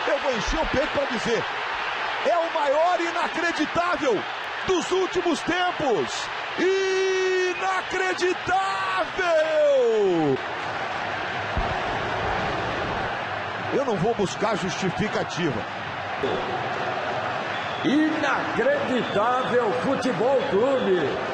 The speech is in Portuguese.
Eu vou encher o peito para dizer, é o maior inacreditável dos últimos tempos. Inacreditável! Eu não vou buscar justificativa. Inacreditável Futebol Clube.